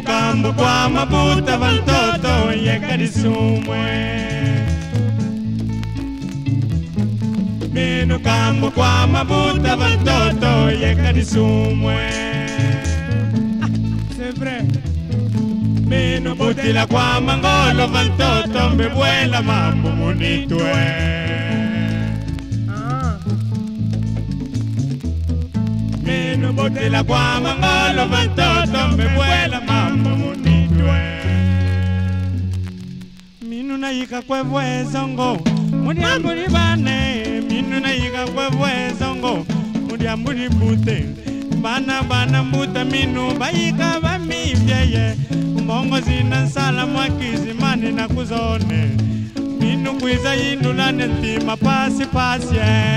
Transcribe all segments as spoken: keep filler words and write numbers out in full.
kambu kwa mabuta vantoto yekadisumwe. Minu kambu kwa mabuta vantoto yekadisumwe. C'est vrai. Minu butila kwa mangolo vantoto mbebuela mambo munitwe. Minu butila kwa mangolo vantoto mbebuela mambo munitwe. Minu na yika kwevwe zongo mudiamburi bane. Minu na yika kwevwe zongo mudiamburi bute. Bana bana mbuta minu bayika bamivyeye. Mongo zina sala mwakizi mani na kuzone. Minu kwiza yindulane ntima pasi pasi.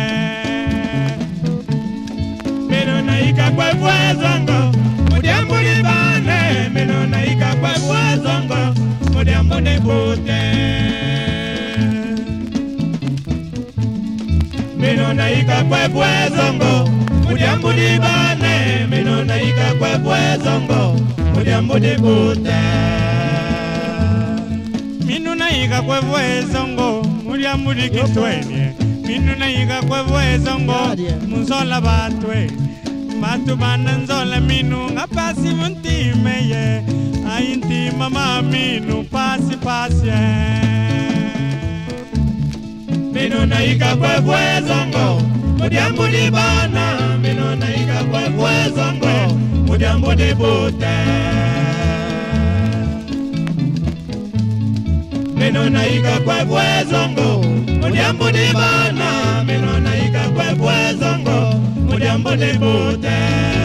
Minu na ika kwevwe zongo mudiamburi bane. Minu na ika kwevwe zongo mudiamburi bute. Minu na ika kwevwe zongo mudiamburi bane. Minu na ika kwevwe zongo mudiamburi bute. Minu na ika kwevwe zongo mudiamburi kitwenye. Minu na ika kwevwe zongo munzola batwe. Batu bana nzola minu nga pasi muntime ye. Ayintima ma minu pasi pasi. Minu na ika kwevwe zongo mudiamburi bana. Minu na ika kwevwe zongo mudiamburi bute. Minu na ika kwevwe zongo mudiamburi bana. Minu na ika kwevwe zongo mudiamburi bute.